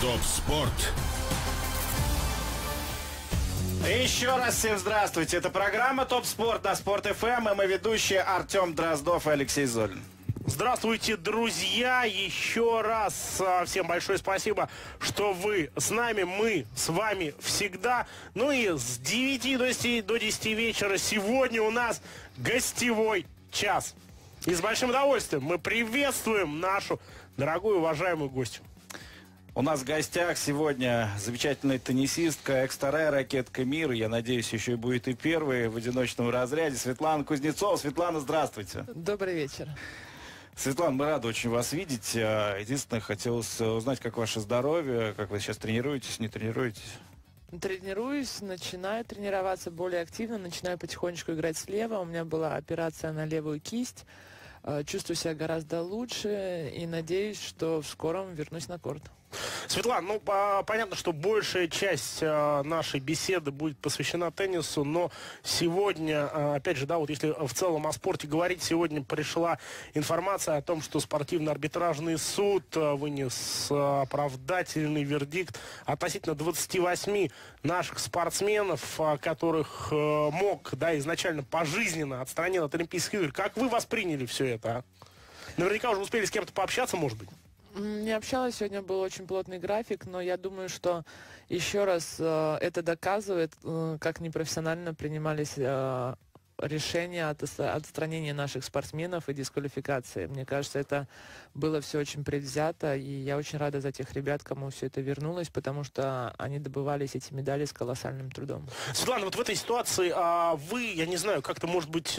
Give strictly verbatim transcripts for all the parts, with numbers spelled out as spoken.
Топ-спорт. Еще раз всем здравствуйте. Это программа «Топ-спорт» на Спорт.ФМ. И мы ведущие Артем Дроздов и Алексей Золин. Здравствуйте, друзья! Еще раз всем большое спасибо, что вы с нами, мы с вами всегда. Ну и с девяти до десяти вечера сегодня у нас гостевой час. И с большим удовольствием мы приветствуем нашу дорогую, уважаемую гостью. У нас в гостях сегодня замечательная теннисистка, экс-вторая ракетка мира. Я надеюсь, еще и будет и первая в одиночном разряде. Светлана Кузнецова. Светлана, здравствуйте. Добрый вечер. Светлана, мы рады очень вас видеть. Единственное, хотелось узнать, как ваше здоровье, как вы сейчас тренируетесь, не тренируетесь? Тренируюсь, начинаю тренироваться более активно, начинаю потихонечку играть слева. У меня была операция на левую кисть. Чувствую себя гораздо лучше и надеюсь, что в скором вернусь на корт. Светлана, ну по понятно, что большая часть э, нашей беседы будет посвящена теннису, но сегодня, э, опять же, да, вот если в целом о спорте говорить, сегодня пришла информация о том, что спортивно-арбитражный суд э, вынес э, оправдательный вердикт относительно двадцати восьми наших спортсменов, э, которых э, мог, да, изначально пожизненно отстранил от Олимпийских игр. Как вы восприняли все это? А? Наверняка уже успели с кем-то пообщаться, может быть? Не общалась, сегодня был очень плотный график, но я думаю, что еще раз э, это доказывает, э, как непрофессионально принимались э, решения от отстранения наших спортсменов и дисквалификации. Мне кажется, это было все очень предвзято, и я очень рада за тех ребят, кому все это вернулось, потому что они добывались эти медали с колоссальным трудом. Светлана, вот в этой ситуации а вы, я не знаю, как-то, может быть, э,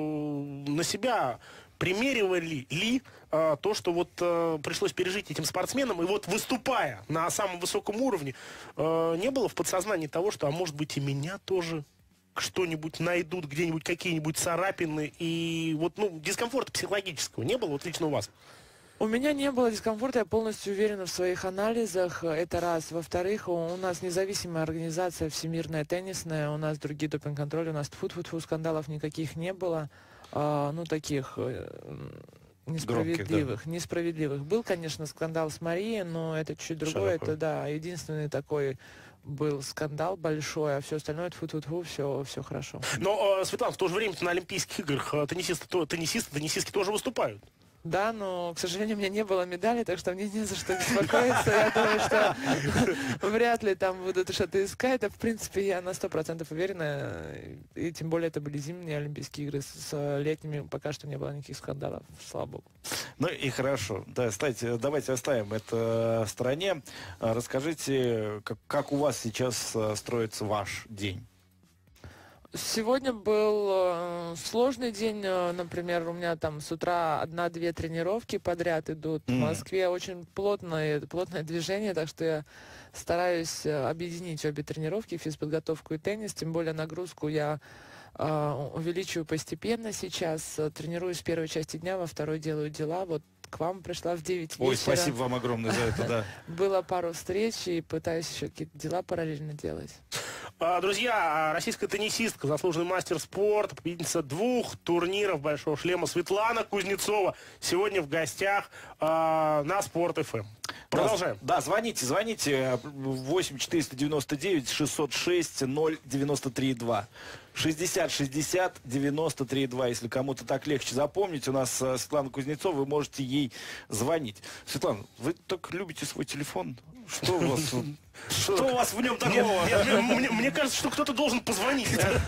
на себя примеривали ли а, то, что вот а, пришлось пережить этим спортсменам, и вот выступая на самом высоком уровне, а, не было в подсознании того, что, а может быть, и меня тоже что-нибудь найдут, где-нибудь какие-нибудь царапины, и вот, ну, дискомфорта психологического не было вот лично у вас? У меня не было дискомфорта, я полностью уверена в своих анализах, это раз. Во-вторых, у нас независимая организация всемирная теннисная, у нас другие допинг-контроли, у нас тьфу-тьфу-тьфу, скандалов никаких не было. А, ну, таких э, несправедливых, Громких, да. несправедливых. Был, конечно, скандал с Марией, но это чуть другое. Шарапова. Это, да, единственный такой был скандал большой, а все остальное, тьфу-тьфу-тьфу, все, все хорошо. Но, э, Светлана, в то же время на Олимпийских играх э, теннисисты, то, теннисисты, теннисистки тоже выступают. Да, но, к сожалению, у меня не было медали, так что мне не за что беспокоиться. Я думаю, что вряд ли там будут что-то искать. А в принципе, я на сто процентов уверена. И тем более это были зимние Олимпийские игры. С летними пока что не было никаких скандалов. Слава богу. Ну и хорошо. Да, кстати, давайте оставим это в стороне. Расскажите, как, как у вас сейчас строится ваш день? Сегодня был э, сложный день, э, например, у меня там с утра одна-две тренировки подряд идут. Mm. В Москве очень плотное, плотное движение, так что я стараюсь э, объединить обе тренировки, физподготовку и теннис, тем более нагрузку я э, увеличиваю постепенно сейчас, э, тренируюсь в первой части дня, во второй делаю дела, вот к вам пришла в девять вечера. Ой, спасибо вам огромное за это, да. Было пару встреч и пытаюсь еще какие-то дела параллельно делать. Друзья, российская теннисистка, заслуженный мастер спорта, победительница двух турниров «Большого шлема» Светлана Кузнецова сегодня в гостях э, на Спорт.ФМ. Продолжаем. Да, да, звоните, звоните. восемь четыреста девяносто девять шестьсот шесть ноль девяносто три два. шестьдесят шестьдесят девяносто три два. Если кому-то так легче запомнить, у нас Светлана Кузнецова, вы можете ей звонить. Светлана, вы так любите свой телефон? Что у вас? Что у вас в нем такого? Мне, мне кажется, что кто-то должен позвонить.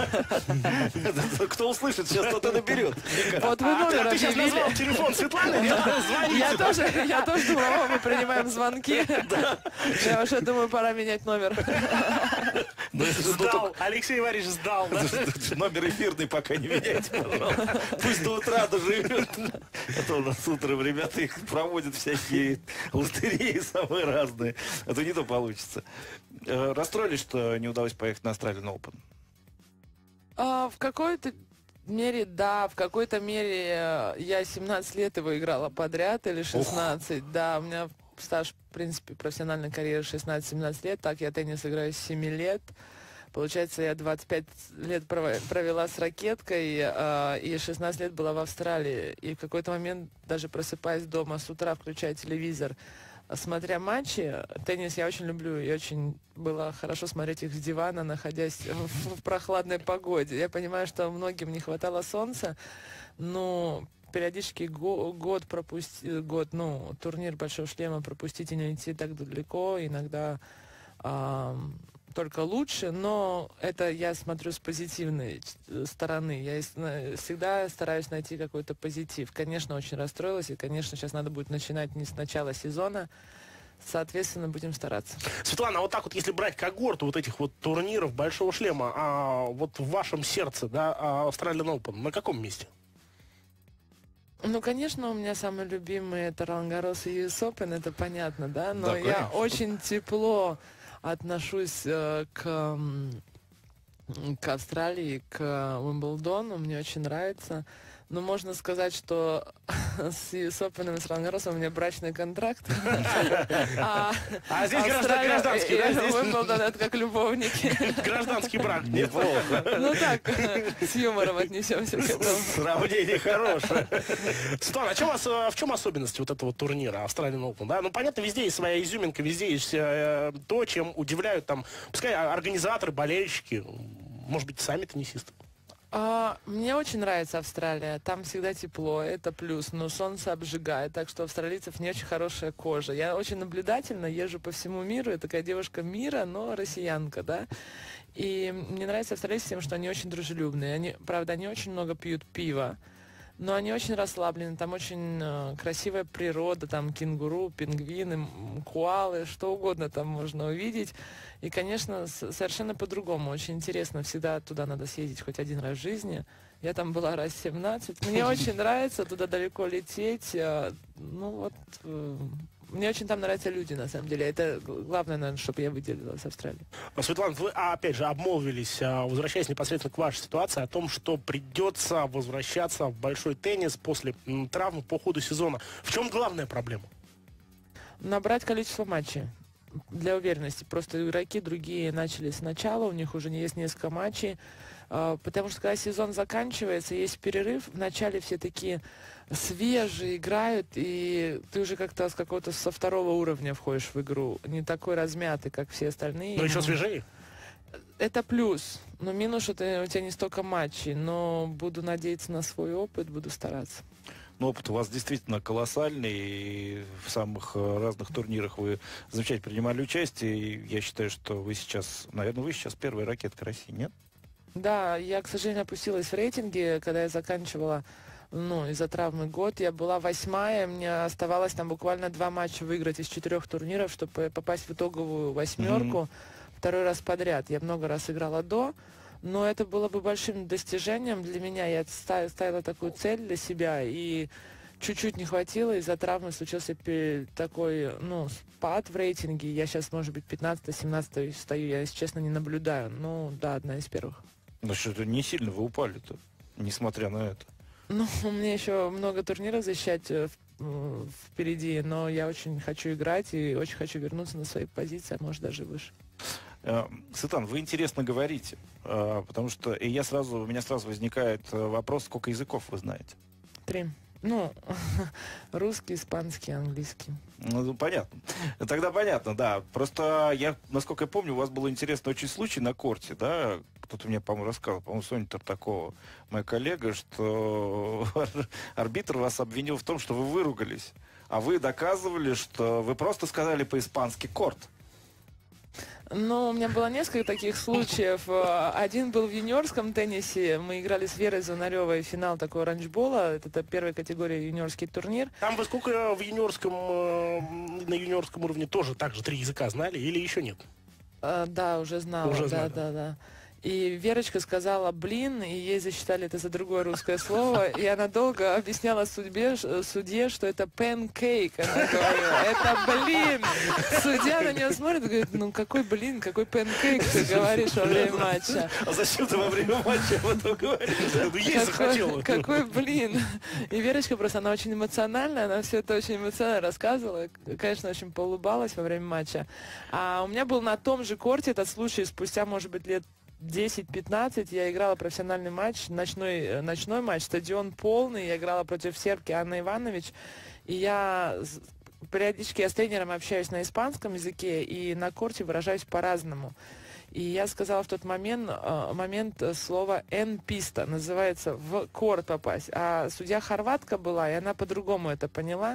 Кто услышит, сейчас кто-то наберет. Вот вы номер А ты сейчас объявили. назвал телефон Светланы? Я тоже, я тоже думала, мы принимаем звонки. Я уже думаю, пора менять номер. Сдал. Алексей Иванович сдал. Номер эфирный пока не меняйте, пожалуйста. Пусть до утра доживет. А то у нас утром ребята их проводят всякие лотереи самые разные. А то не то получится. Расстроились, что не удалось поехать на Australian Open? А, в какой-то мере, да, в какой-то мере я семнадцать лет его играла подряд, или шестнадцать. Ох. Да, у меня стаж, в принципе, профессиональной карьеры шестнадцать-семнадцать лет. Так, я теннис играю с семи лет. Получается, я двадцать пять лет провела с ракеткой, э, и шестнадцать лет была в Австралии. И в какой-то момент, даже просыпаясь дома с утра, включая телевизор, смотря матчи, теннис я очень люблю, и очень было хорошо смотреть их с дивана, находясь в, в прохладной погоде. Я понимаю, что многим не хватало солнца, но периодически го, год пропустить, год, ну, турнир Большого шлема пропустить и не идти так далеко, иногда а, только лучше, но это я смотрю с позитивной стороны. Я всегда стараюсь найти какой-то позитив. Конечно, очень расстроилась, и, конечно, сейчас надо будет начинать не с начала сезона. Соответственно, будем стараться. Светлана, а вот так вот, если брать когорту вот этих вот турниров Большого шлема, а вот в вашем сердце, да, Australian Open, на каком месте? Ну, конечно, у меня самый любимый это Ролан-Гаррос и ю эс Open, это понятно, да, но да, я очень тепло отношусь э, к, к Австралии, к Уимблдону, мне очень нравится. Но можно сказать, что с ю эс Open и с Ролан-Гарросом у меня брачный контракт. А здесь гражданский, да? Уимблдон это как любовники. Гражданский брак. Неплохо. Ну так, с юмором отнесемся к этому. Сравнение хорошее. Светлана, а в чем особенность вот этого турнира Australian Open? Да? Ну, понятно, везде есть своя изюминка, везде есть то, чем удивляют там, пускай организаторы, болельщики, может быть, сами теннисисты. А, мне очень нравится Австралия. Там всегда тепло, это плюс, но солнце обжигает, так что у австралийцев не очень хорошая кожа. Я очень наблюдательна, езжу по всему миру, я такая девушка мира, но россиянка, да. И мне нравится австралийцы тем, что они очень дружелюбные. Они, правда, они очень много пьют пива, но они очень расслаблены, там очень э, красивая природа, там кенгуру, пингвины, коалы, что угодно там можно увидеть. И, конечно, с- совершенно по-другому, очень интересно, всегда туда надо съездить хоть один раз в жизни. Я там была раз семнадцать, мне очень нравится туда далеко лететь, э, ну вот... Э, Мне очень там нравятся люди, на самом деле. Это главное, наверное, чтобы я выделила с Австралии. Светлана, вы, опять же, обмолвились, возвращаясь непосредственно к вашей ситуации, о том, что придется возвращаться в большой теннис после м, травмы по ходу сезона. В чем главная проблема? Набрать количество матчей для уверенности. Просто игроки другие начали сначала, у них уже не есть несколько матчей. Потому что когда сезон заканчивается, есть перерыв, вначале все такие свежие играют, и ты уже как-то с какого-то со второго уровня входишь в игру. Не такой размятый, как все остальные. Но еще свежее? Это плюс. Но минус, что ты, у тебя не столько матчей. Но буду надеяться на свой опыт, буду стараться. Ну, опыт у вас действительно колоссальный, и в самых разных турнирах вы замечательно принимали участие, и я считаю, что вы сейчас, наверное, вы сейчас первая ракетка России, нет? Да, я, к сожалению, опустилась в рейтинге, когда я заканчивала, ну, из-за травмы год. Я была восьмая, мне оставалось там буквально два матча выиграть из четырех турниров, чтобы попасть в итоговую восьмерку mm-hmm. второй раз подряд. Я много раз играла до, но это было бы большим достижением для меня. Я ставила такую цель для себя, и чуть-чуть не хватило, из-за травмы случился такой, ну, спад в рейтинге. Я сейчас, может быть, пятнадцатая-семнадцатая стою, я, если честно, не наблюдаю. Ну, да, одна из первых. Ну что-то не сильно вы упали-то, несмотря на это. Ну, у меня еще много турниров защищать впереди, но я очень хочу играть и очень хочу вернуться на свои позиции, а может даже выше. Светлана, вы интересно говорите, потому что и я сразу, у меня сразу возникает вопрос, сколько языков вы знаете? Три. Ну, русский, испанский, английский. Ну, понятно. Тогда понятно, да. Просто я, насколько я помню, у вас был интересный очень случай на корте, да? Кто-то мне, по-моему, рассказал, по-моему, Соня Тартакова, моя коллега, что арбитр вас обвинил в том, что вы выругались. А вы доказывали, что вы просто сказали по-испански «корт». Ну, у меня было несколько таких случаев. Один был в юниорском теннисе. Мы играли с Верой Звонаревой финал такой оранжбола. Это первая категория юниорский турнир. Там вы сколько в юниорском, на юниорском уровне тоже так же три языка знали или еще нет? А, да, уже знала. Уже да, знали. да, да. И Верочка сказала «блин», и ей засчитали это за другое русское слово. И она долго объясняла судьбе, судье, что это панкейк. Она говорила, это блин. Судья на нее смотрит и говорит, ну какой блин, какой панкейк ты говоришь во время матча. А зачем ты во время матча об этом говоришь? Ну, есть захотела. Какой, какой блин. И Верочка просто, она очень эмоциональная, она все это очень эмоционально рассказывала. Конечно, очень поулыбалась во время матча. А у меня был на том же корте этот случай спустя, может быть, лет десять-пятнадцать я играла профессиональный матч, ночной, ночной матч, стадион полный, я играла против сербки Анны Иванович, и я периодически я с тренером общаюсь на испанском языке и на корте выражаюсь по-разному. И я сказала в тот момент, момент слово «эн писта», называется «в корт попасть». А судья хорватка была, и она по-другому это поняла.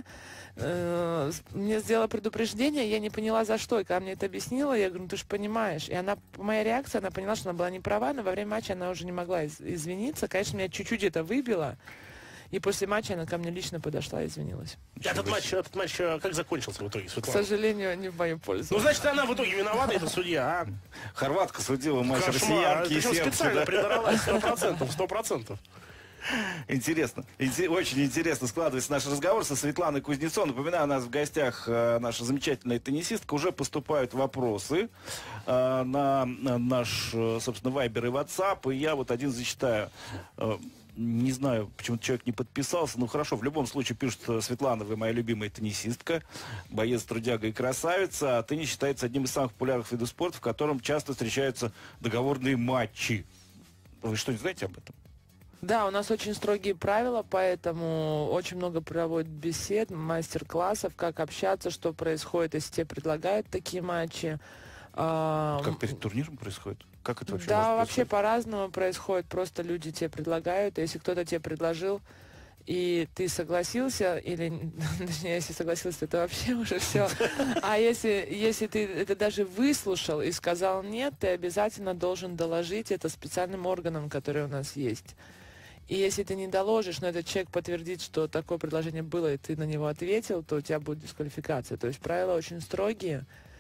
Мне сделала предупреждение, я не поняла за что. И когда мне это объяснила, я говорю, ну ты же понимаешь. И она, моя реакция, она поняла, что она была не права, но во время матча она уже не могла из- извиниться. Конечно, меня чуть-чуть это выбило. И после матча она ко мне лично подошла и извинилась. Этот матч, этот матч э, как закончился в итоге, К Светлана? сожалению, не в мою пользу. Ну, значит, она в итоге виновата, эта судья, а? Хорватка судила матч Кошмар. россиянки и Причем сербки, специально да? придралась, сто процентов, сто процентов. Интересно. Инте- Очень интересно складывается наш разговор со Светланой Кузнецовой. Напоминаю, у нас в гостях э, наша замечательная теннисистка. Уже поступают вопросы э, на, на наш, э, собственно, Вайбер и WhatsApp. И я вот один зачитаю. Э, не знаю, почему человек не подписался. Ну хорошо, в любом случае пишут: Светлана, вы моя любимая теннисистка, боец, трудяга и красавица. А теннис считается одним из самых популярных видов спорта, в котором часто встречаются договорные матчи. Вы что-нибудь знаете об этом? Да, у нас очень строгие правила, поэтому очень много проводят бесед, мастер-классов, как общаться, что происходит, если тебе предлагают такие матчи. А, Как перед турниром происходит? Как это вообще Да, может вообще происходить? по-разному происходит. Просто люди тебе предлагают. Если кто-то тебе предложил, и ты согласился, или, точнее, если согласился, то вообще уже все. А если, если ты это даже выслушал и сказал нет, ты обязательно должен доложить это специальным органам, которые у нас есть. И если ты не доложишь, но этот человек подтвердит, что такое предложение было, и ты на него ответил, то у тебя будет дисквалификация. То есть правила очень строгие.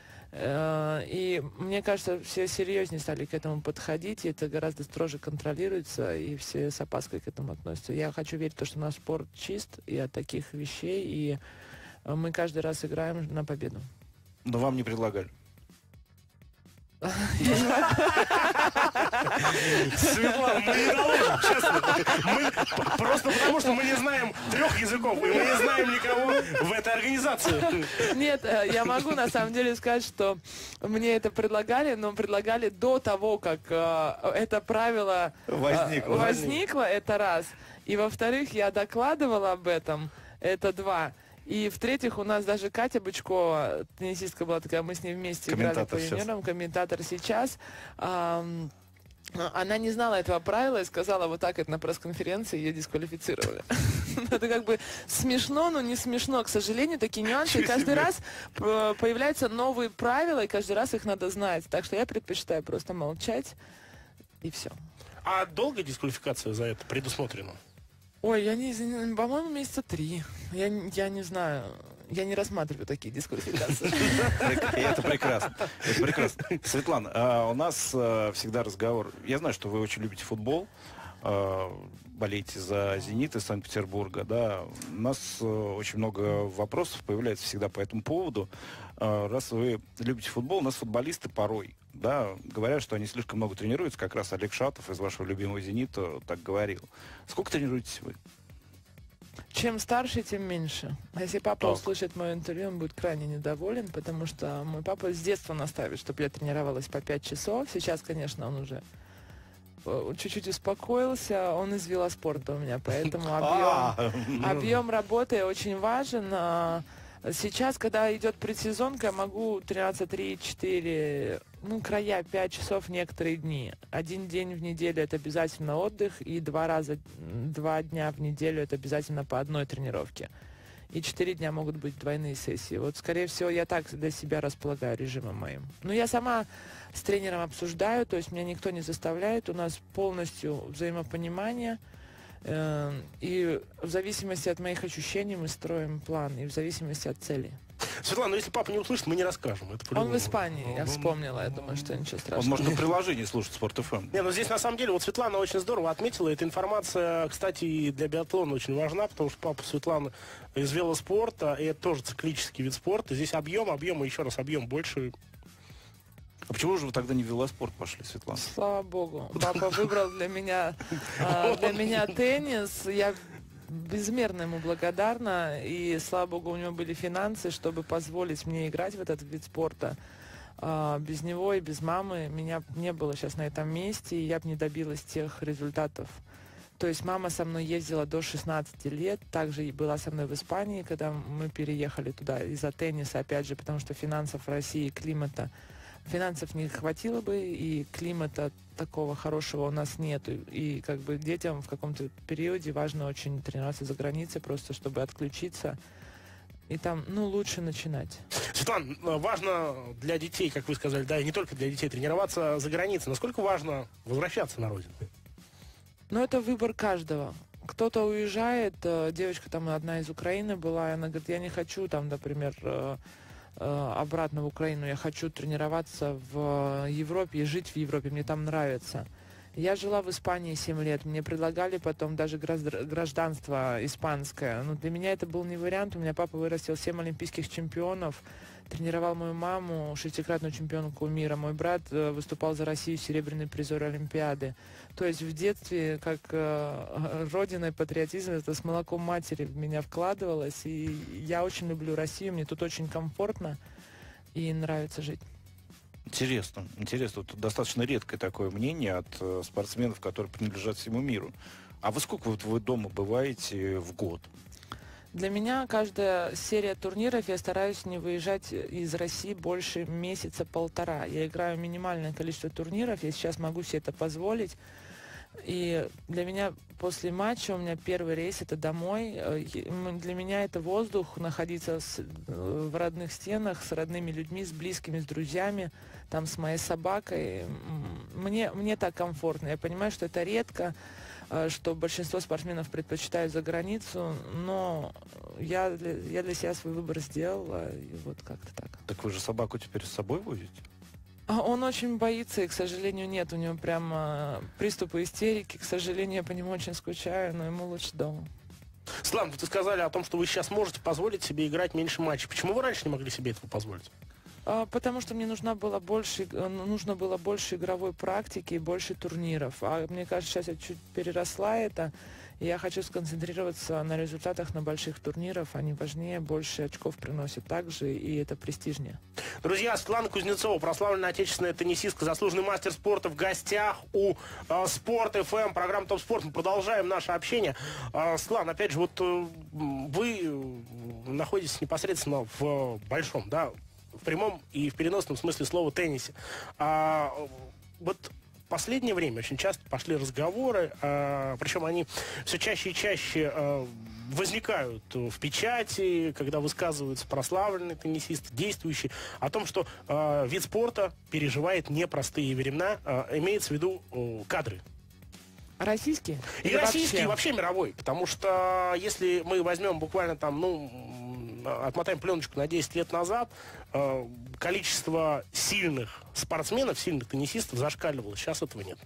И мне кажется, все серьезнее стали к этому подходить, и это гораздо строже контролируется, и все с опаской к этому относятся. Я хочу верить в то, что наш спорт чист и от таких вещей, и мы каждый раз играем на победу. Но вам не предлагали. Светлана, мы не доложим, честно. Мы, просто потому, что мы не знаем трех языков, и мы не знаем никого в этой организации. Нет, я могу на самом деле сказать, что мне это предлагали, но предлагали до того, как э, это правило э, Возникло. возникло, это раз. И во-вторых, я докладывала об этом, это два. И в-третьих, у нас даже Катя Бычкова, теннисистка была такая, мы с ней вместе играли по Комментатор сейчас. юниорам, комментатор сейчас. ам, Она не знала этого правила и сказала вот так это на пресс-конференции, ее дисквалифицировали. Это как бы смешно, но не смешно. К сожалению, такие нюансы. И каждый раз э, появляются новые правила, и каждый раз их надо знать. Так что я предпочитаю просто молчать, и все. А долгая дисквалификация за это предусмотрена? Ой, я не, не- по-моему, месяца три. Я, не- я не знаю. Я не рассматриваю такие дисквалификации. Прек- Это прекрасно. Это прекрасно. Светлана, а у нас э, всегда разговор. Я знаю, что вы очень любите футбол, э, болеете за «Зенит» из Санкт-Петербурга. Да. У нас э, очень много вопросов появляется всегда по этому поводу. Э, Раз вы любите футбол, у нас футболисты порой, да, говорят, что они слишком много тренируются. Как раз Олег Шатов из вашего любимого «Зенита» так говорил. Сколько тренируетесь вы? Чем старше, тем меньше. А если папа Так. услышит мое интервью, он будет крайне недоволен, потому что мой папа с детства настаивает, чтобы я тренировалась по пять часов. Сейчас, конечно, он уже э, чуть-чуть успокоился. Он из велоспорта у меня, поэтому объем, А, объем работы очень важен. А Сейчас, когда идет предсезонка, я могу тренироваться три-четыре, ну, края пять часов некоторые дни. Один день в неделю это обязательно отдых, и два раза, два дня в неделю это обязательно по одной тренировке. И четыре дня могут быть двойные сессии. Вот, скорее всего, я так для себя располагаю режимом моим. Но я сама с тренером обсуждаю, то есть меня никто не заставляет. У нас полностью взаимопонимание. э, И в зависимости от моих ощущений мы строим план, и в зависимости от цели. Светлана, ну если папа не услышит, мы не расскажем. Это Он по-любому. в Испании, я Ну, вспомнила, я думаю, что ничего Он страшного. может на приложении слушать Спорт эф эм. Не, ну здесь на самом деле вот Светлана очень здорово отметила. Эта информация, кстати, и для биатлона очень важна, потому что папа Светланы из велоспорта, и это тоже циклический вид спорта. Здесь объем, объем и еще раз объем больше. А почему же вы тогда не в велоспорт пошли, Светлана? Слава богу, папа выбрал для меня, а, для меня теннис. Я безмерно ему благодарна, и слава богу, у него были финансы, чтобы позволить мне играть в этот вид спорта. А, без него и без мамы меня не было сейчас на этом месте, и я бы не добилась тех результатов, То есть мама со мной ездила до шестнадцати лет, также и была со мной в Испании, когда мы переехали туда из-за тенниса, опять же, потому что финансов в России, климата, финансов не хватило бы, и климата такого хорошего у нас нету. И как бы детям в каком-то периоде важно очень тренироваться за границей, просто чтобы отключиться. И там, ну, лучше начинать. Светлана, важно для детей, как вы сказали, да, и не только для детей, тренироваться за границей. Насколько важно возвращаться на родину? Ну, это выбор каждого. Кто-то уезжает, девочка там одна из Украины была, и она говорит, я не хочу там, например, обратно в Украину, я хочу тренироваться в Европе и жить в Европе, мне там нравится. Я жила в Испании семь лет, мне предлагали потом даже гражданство испанское. Но для меня это был не вариант, у меня папа вырастил семь олимпийских чемпионов, тренировал мою маму, шестикратную чемпионку мира. Мой брат выступал за Россию, серебряный призер Олимпиады. То есть в детстве, как э, родина и патриотизм, это с молоком матери в меня вкладывалось. И я очень люблю Россию, мне тут очень комфортно и нравится жить. Интересно, интересно. Тут достаточно редкое такое мнение от э, спортсменов, которые принадлежат всему миру. А вы сколько вот вы дома бываете в год? Для меня каждая серия турниров, я стараюсь не выезжать из России больше месяца-полтора. Я играю минимальное количество турниров, я сейчас могу себе это позволить. И для меня после матча, у меня первый рейс это домой. Для меня это воздух, находиться с, в родных стенах, с родными людьми, с близкими, с друзьями, там с моей собакой. Мне, мне так комфортно. Я понимаю, что это редко, что большинство спортсменов предпочитают за границу, но я для, я для себя свой выбор сделала, и вот как-то так. Так вы же собаку теперь с собой возите? Он очень боится, и, к сожалению, нет. У него прямо приступы истерики. К сожалению, я по нему очень скучаю, но ему лучше дома. Светлана, вы сказали о том, что вы сейчас можете позволить себе играть меньше матчей. Почему вы раньше не могли себе этого позволить? Потому что мне нужна была больше, нужно было больше игровой практики и больше турниров. А мне кажется, сейчас я чуть переросла это, и я хочу сконцентрироваться на результатах на больших турнирах. Они важнее, больше очков приносят также, и это престижнее. Друзья, Светлана Кузнецова, прославленная отечественная теннисистка, заслуженный мастер спорта, в гостях у э, Спорт эф эм, программа Топ Спорт. Мы продолжаем наше общение. Э, Светлана, опять же, вот э, вы находитесь непосредственно в большом, да, в прямом и в переносном смысле слова теннисе. А, вот в последнее время очень часто пошли разговоры, а, причем они все чаще и чаще а, возникают в печати, когда высказываются прославленные теннисисты, действующие, о том, что а, вид спорта переживает непростые времена, а, имеется в виду а, кадры. Российские? И Или российский, вообще? и вообще мировой. Потому что если мы возьмем буквально там, ну, отмотаем пленочку на десять лет назад, э, количество сильных спортсменов, сильных теннисистов зашкаливало. Сейчас этого нет.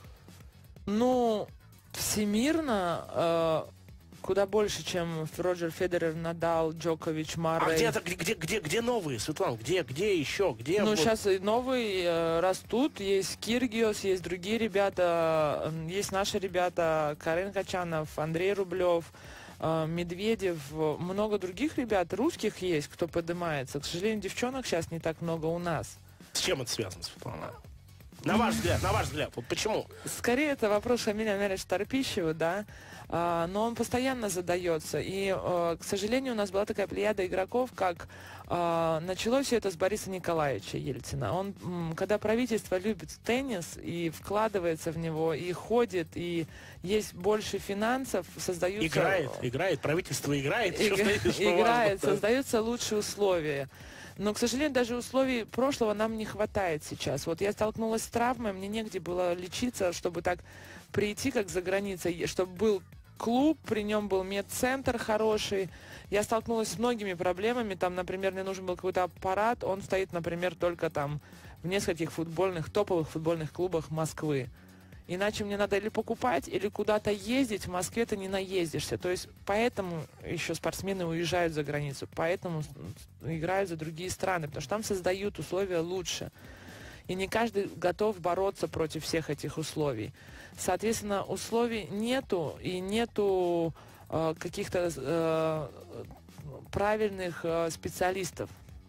Ну, всемирно э, куда больше, чем Роджер Федерер, Надал, Джокович, Маррей. А где, это, где, где, где новые, Светлана? Где, где еще? Где Ну, вот... сейчас и новые э, растут. Есть Киргиос, есть другие ребята. э, Есть наши ребята. Карен Качанов, Андрей Рублев, э, Медведев. Много других ребят. Русских есть, кто поднимается. К сожалению, девчонок сейчас не так много у нас. С чем это связано, Светлана? На ваш взгляд, на ваш взгляд, вот почему? Скорее, это вопрос Шамиля Амировича Тарпищева, да, а, но он постоянно задается. И, а, к сожалению, у нас была такая плеяда игроков, как а, началось все это с Бориса Николаевича Ельцина. Он, м, когда правительство любит теннис и вкладывается в него, и ходит, и есть больше финансов, создаются... Играет, играет, правительство играет. Иг- что стоит, что Играет, важно, да. создаются лучшие условия. Но, к сожалению, даже условий прошлого нам не хватает сейчас. Вот я столкнулась с травмой, мне негде было лечиться, чтобы так прийти, как за границей, чтобы был клуб, при нем был медцентр хороший. Я столкнулась с многими проблемами. Там, например, мне нужен был какой-то аппарат, он стоит, например, только там в нескольких футбольных, топовых футбольных клубах Москвы. Иначе мне надо или покупать, или куда-то ездить. В Москве ты не наездишься. То есть поэтому еще спортсмены уезжают за границу. Поэтому играют за другие страны. Потому что там создают условия лучше. И не каждый готов бороться против всех этих условий. Соответственно, условий нету. И нету э, каких-то э, правильных э, специалистов.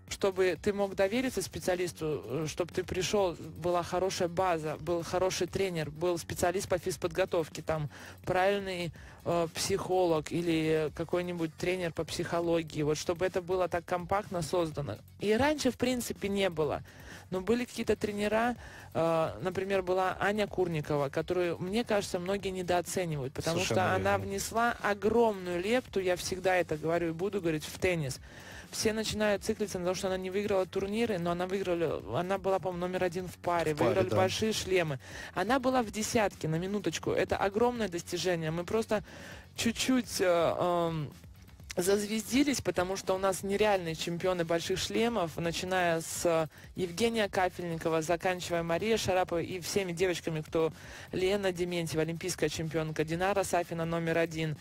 чтобы ты мог довериться специалисту, чтобы ты пришел, была хорошая база, был хороший тренер, был специалист по физподготовке, там правильный э, психолог или какой-нибудь тренер по психологии, вот чтобы это было так компактно создано. И раньше, в принципе, не было. Но были какие-то тренера, э, например, была Аня Курникова, которую, мне кажется, многие недооценивают, потому Совершенно что верно. она внесла огромную лепту, я всегда это говорю и буду говорить, в теннис. Все начинают циклиться на том, что она не выиграла турниры, но она выиграла, она была, по-моему, номер один в паре, В паре, выиграли да. большие шлемы. Она была в десятке, на минуточку. Это огромное достижение. Мы просто чуть-чуть... Э, э, зазвездились, потому что у нас нереальные чемпионы больших шлемов, начиная с Евгения Кафельникова, заканчивая Мария Шарапова и всеми девочками, кто Лена Дементьева, олимпийская чемпионка, Динара Сафина номер один,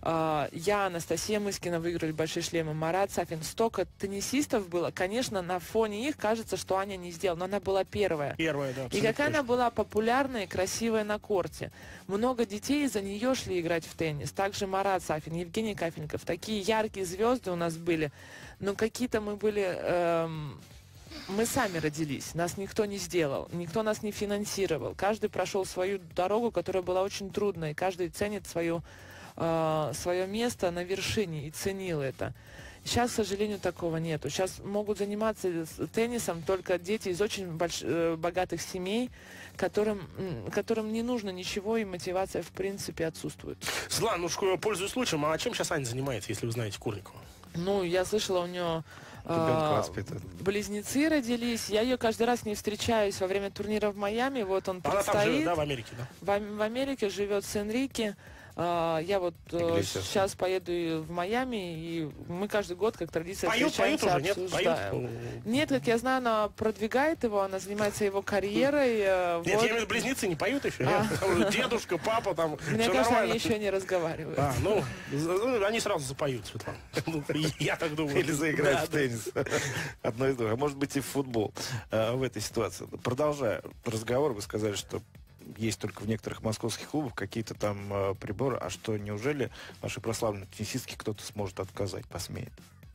я, Анастасия Мыскина выиграли большие шлемы, Марат Сафин. Столько теннисистов было. Конечно, на фоне их кажется, что Аня не сделала, но она была первая. Первая, да. И какая она была популярная и красивая на корте. Много детей за нее шли играть в теннис. Также Марат Сафин, Евгений Кафельников. Такие яркие звезды у нас были. Но какие-то мы были... Эм, мы сами родились. Нас никто не сделал. Никто нас не финансировал. Каждый прошел свою дорогу, которая была очень трудной. Каждый ценит свою, э, свое место на вершине и ценил это. Сейчас, к сожалению, такого нету. Сейчас могут заниматься теннисом только дети из очень больш... богатых семей, которым, которым не нужно ничего, и мотивация, в принципе, отсутствует. Светлана, ну, шко- пользуясь случаем, а чем сейчас Аня занимается, если вы знаете Курникову? Ну, я слышала, у нее Ребенка а, воспитывает. близнецы родились. Я ее каждый раз с ней встречаюсь во время турнира в Майами. Вот он Она предстоит. там живет, да, в Америке, да? В, Ам- в Америке живет с Энрике. А, Я вот э, Иглесиас. сейчас поеду и в Майами, и мы каждый год, как традиция, Поют, поют встречаемся, уже, нет? обсуждаем. Поют? Нет, как я знаю, она продвигает его, она занимается его карьерой. э, Нет, я вот. имею в виду, близнецы не поют еще? А. нет? Там уже дедушка, папа, там, Мне все кажется, нормально. они еще не разговаривают. А, ну, з- они сразу запоют, Светлана. Ну, Я так думаю. Или заиграть Да, в теннис. Одно из двух. А может быть и в футбол э, в этой ситуации. Продолжая разговор, вы сказали, что есть только в некоторых московских клубах какие-то там э, приборы. А что, неужели наши прославленные теннисистки кто-то сможет отказать, посмеет?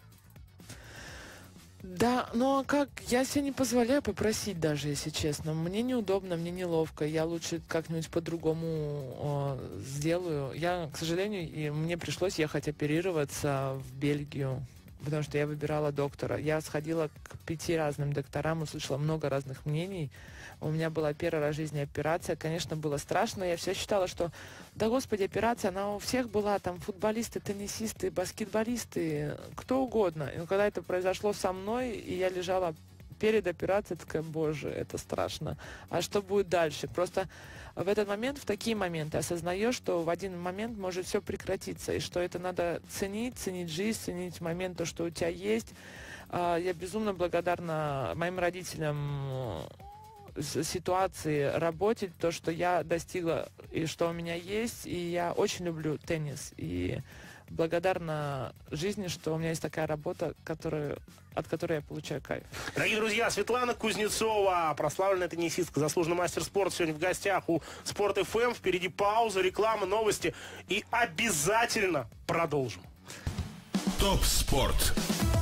Да, ну а как? Я себе не позволяю попросить даже, если честно. Мне неудобно, мне неловко. Я лучше как-нибудь по-другому э, сделаю. Я, к сожалению, и мне пришлось ехать оперироваться в Бельгию, потому что я выбирала доктора. Я сходила к пяти разным докторам, услышала много разных мнений. У меня была первая раз в жизни операция. Конечно, было страшно. Я всегда считала, что, да господи, операция, она у всех была. Там футболисты, теннисисты, баскетболисты, кто угодно. И когда это произошло со мной, и я лежала перед операцией, такая, боже, это страшно. А что будет дальше? Просто в этот момент, в такие моменты осознаешь, что в один момент может все прекратиться, и что это надо ценить, ценить жизнь, ценить момент, то, что у тебя есть. Я безумно благодарна моим родителям, ситуации, работе, то, что я достигла и что у меня есть, и я очень люблю теннис, и благодарна жизни, что у меня есть такая работа, которую, от которой я получаю кайф. Дорогие друзья, Светлана Кузнецова, прославленная теннисистка, заслуженный мастер спорта, сегодня в гостях у Спорт эф эм. Впереди пауза, реклама, новости. И обязательно продолжим. Топ спорт.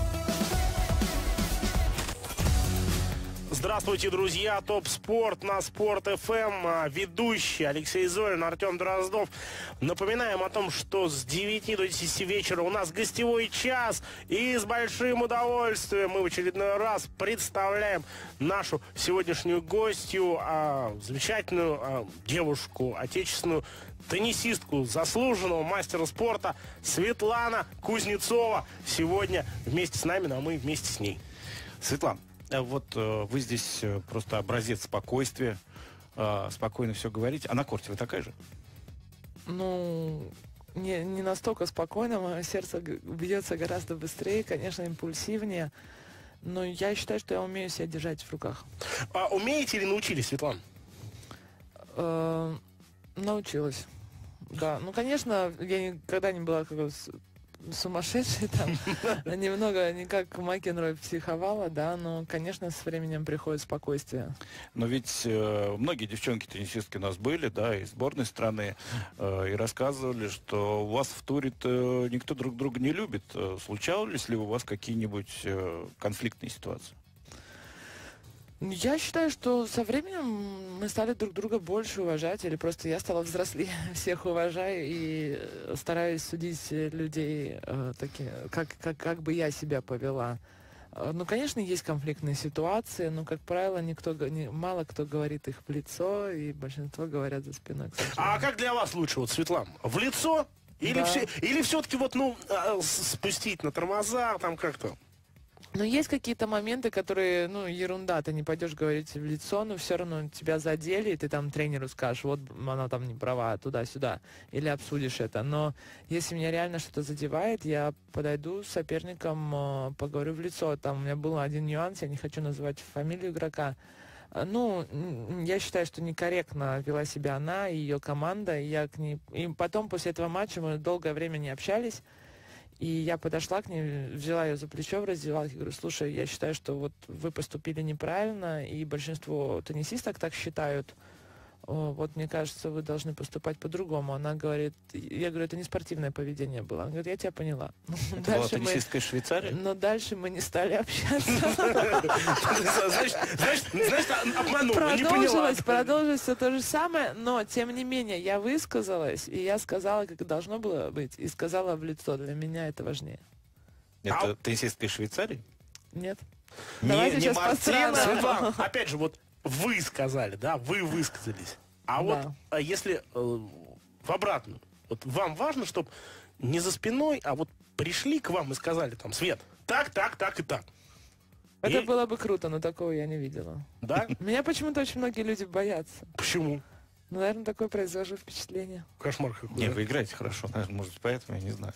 Здравствуйте, друзья. Топ спорт на Спорт эф эм. Ведущий Алексей Зорин, Артем Дроздов. Напоминаем о том, что с девяти до десяти вечера у нас гостевой час. И с большим удовольствием мы в очередной раз представляем нашу сегодняшнюю гостью, а, замечательную а, девушку, отечественную теннисистку, заслуженного мастера спорта Светлана Кузнецова. Сегодня вместе с нами, ну а мы вместе с ней. Светлана, вот э, вы здесь э, просто образец спокойствия, э, спокойно все говорите. А на корте вы такая же? Ну, не, не настолько спокойно, мое сердце г- бьется гораздо быстрее, конечно, импульсивнее, но я считаю, что я умею себя держать в руках. А умеете или научились, Светлана? Э, научилась. Да, ну, конечно, я никогда не была как бы с- сумасшедший там, немного не как Макенрой психовала, да, но, конечно, с временем приходит спокойствие. Но ведь э, многие девчонки-теннисистки у нас были, да, из сборной страны, э, и рассказывали, что у вас в туре никто друг друга не любит. Случались ли у вас какие-нибудь э, конфликтные ситуации? Я считаю, что со временем мы стали друг друга больше уважать, или просто я стала взрослее, всех уважаю и стараюсь судить людей э, такие, как, как, как бы я себя повела. Э, ну, конечно, есть конфликтные ситуации, но, как правило, никто, не, мало кто говорит их в лицо, и большинство говорят за спиной. А как для вас лучше, вот, Светлана, в лицо? Или, Да. все, или все-таки вот, ну, а, с- спустить на тормоза, там как-то? Но есть какие-то моменты, которые, ну, ерунда, ты не пойдешь говорить в лицо, но все равно тебя задели, и ты там тренеру скажешь, вот она там не права, туда-сюда, или обсудишь это. Но если меня реально что-то задевает, я подойду с соперником, э, поговорю в лицо. Там у меня был один нюанс, я не хочу называть фамилию игрока. Э, Ну, м, я считаю, что некорректно вела себя она и ее команда, и я к ней... И потом, после этого матча, мы долгое время не общались. И я подошла к ней, взяла ее за плечо в раздевалке, говорю, слушай, я считаю, что вот вы поступили неправильно, и большинство теннисисток так считают. О, вот мне кажется, вы должны поступать по-другому. Она говорит, я говорю, это не спортивное поведение было. Она говорит, я тебя поняла. Это была теннисистка из Швейцарии? Но дальше мы не стали общаться. Значит, значит, значит, обманула, не поняла. Продолжилось, продолжилось все то же самое, но тем не менее я высказалась, и я сказала, как должно было быть, и сказала в лицо. Для меня это важнее. Это теннисистка из Швейцарии? Нет? Не, Давайте не сейчас Мартина, пострадаем. Светлана, опять же, вот вы сказали, да, вы высказались. А вот Да. а если э, в обратную, вот вам важно, чтобы не за спиной, а вот пришли к вам и сказали там, Свет, так, так, так и так. Это И- было бы круто, но такого я не видела. Да? Меня почему-то очень многие люди боятся. Почему? Ну, наверное, такое произвожу впечатление. Кошмар какой. Не, да? вы играете хорошо, наверное, может, поэтому, я не знаю.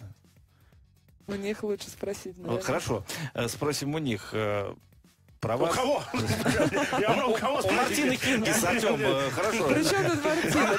У них лучше спросить, Ну, наверное. хорошо, э, спросим у них. э, Про У вас... кого? Я про у кого У Мартины Кингис, Артем, э, хорошо. Причем тут Мартина,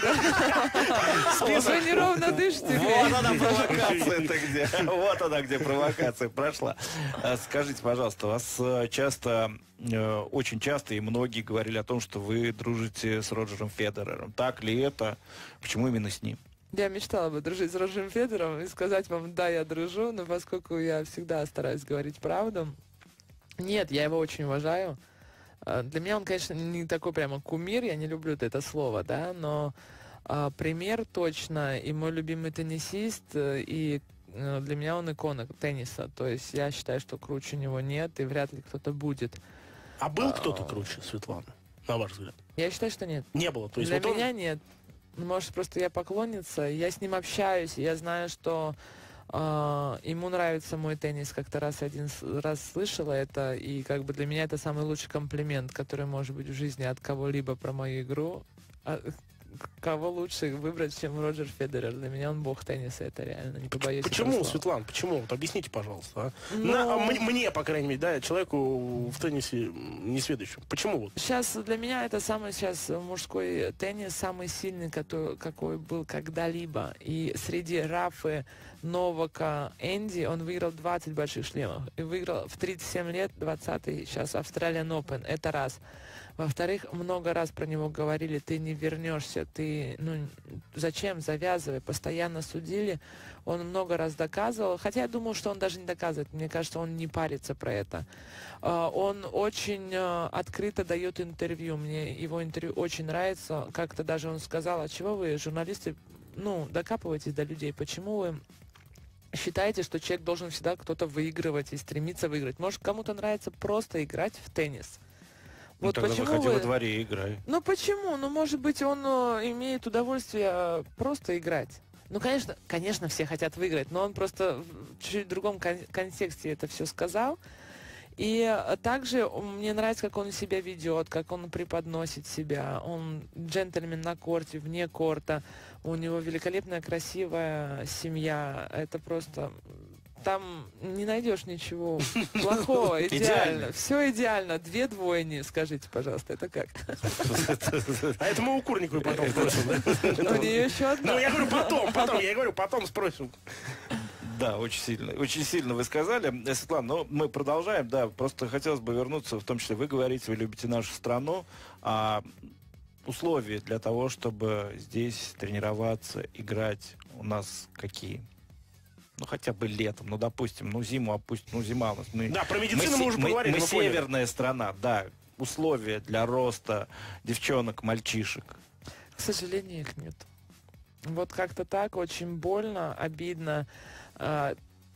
да? Вы неровно дышите. Вот она провокация-то где. Вот она где провокация прошла. Э, Скажите, пожалуйста, вас э, часто, э, очень часто и многие говорили о том, что вы дружите с Роджером Федерером. Так ли это? Почему именно с ним? Я мечтала бы дружить с Роджером Федерером и сказать вам, да, я дружу, но поскольку я всегда стараюсь говорить правду, нет, я его очень уважаю. А, Для меня он, конечно, не такой прямо кумир, я не люблю это слово, да, но а, пример точно, и мой любимый теннисист, э, и э, для меня он икона тенниса. То есть я считаю, что круче него нет, и вряд ли кто-то будет. А был кто-то круче, Светлана, на ваш взгляд? Я считаю, что нет. Не было. То есть Для вот он- меня нет. Может, просто я поклонница, я с ним общаюсь, я знаю, что э, ему нравится мой теннис. Как-то раз один с- раз слышала это, и как бы для меня это самый лучший комплимент, который может быть в жизни от кого-либо про мою игру. А, к- кого лучше выбрать, чем Роджер Федерер? Для меня он бог тенниса, это реально, не побоюсь этого Почему, слова. Светлана, почему? Вот объясните, пожалуйста. А? Ну- На- а мне, мне, по крайней мере, да, человеку в теннисе несведущему. Почему вот? Сейчас для меня это самый сейчас мужской теннис, самый сильный, который, какой был когда-либо. И среди Рафы, Новака, Энди он выиграл двадцать больших шлемов. И выиграл в тридцать семь лет двадцатый сейчас Australian Open. Это раз. Во-вторых, много раз про него говорили, ты не вернешься, ты, ну, зачем, завязывай, постоянно судили. Он много раз доказывал, хотя я думал, что он даже не доказывает, мне кажется, он не парится про это. А, Он очень а, открыто дает интервью, мне его интервью очень нравится, как-то даже он сказал, а чего вы, журналисты, ну, докапываетесь до людей, почему вы считаете, что человек должен всегда кто-то выигрывать и стремиться выиграть? Может, кому-то нравится просто играть в теннис? Ну, Вот тогда почему выходи вы... во дворе и играй. Ну почему? Ну, может быть, он э, имеет удовольствие э, просто играть. Ну, конечно, конечно, все хотят выиграть, но он просто в чуть другом кон- контексте это все сказал. И э, также он- мне нравится, как он себя ведет, как он преподносит себя. Он джентльмен на корте, вне корта. У него великолепная, красивая семья. Это просто... Там не найдешь ничего плохого, Идеально. идеально. Все идеально. Две двойни, скажите, пожалуйста, это как? А это мы у Курниковой потом спросим, да? У нее еще одна. Ну, я говорю потом, потом, я говорю, потом спросим. Да, очень сильно. Очень сильно вы сказали. Э, Светлана, ну, мы продолжаем, да, просто хотелось бы вернуться, в том числе вы говорите, вы любите нашу страну, а условия для того, чтобы здесь тренироваться, играть у нас какие? Ну, хотя бы летом, ну, допустим, ну, зиму опустим, ну, зима у нас. Мы, Да, про медицину мы, мы уже мы, поговорили. Мы, мы северная страна, да, условия для роста девчонок, мальчишек. К сожалению, их нет. Вот как-то так, очень больно, обидно. А,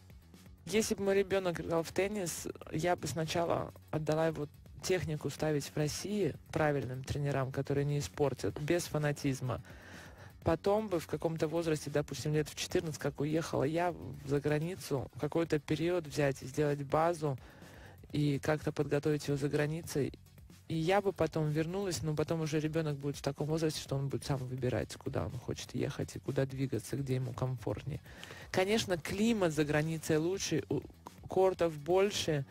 Если бы мой ребенок играл в теннис, я бы сначала отдала его технику ставить в России правильным тренерам, которые не испортят, без фанатизма. Потом бы в каком-то возрасте, допустим, лет в четырнадцать, как уехала я за границу, какой-то период взять и сделать базу и как-то подготовить его за границей. И я бы потом вернулась, но потом уже ребенок будет в таком возрасте, что он будет сам выбирать, куда он хочет ехать и куда двигаться, где ему комфортнее. Конечно, климат за границей лучше, кортов больше.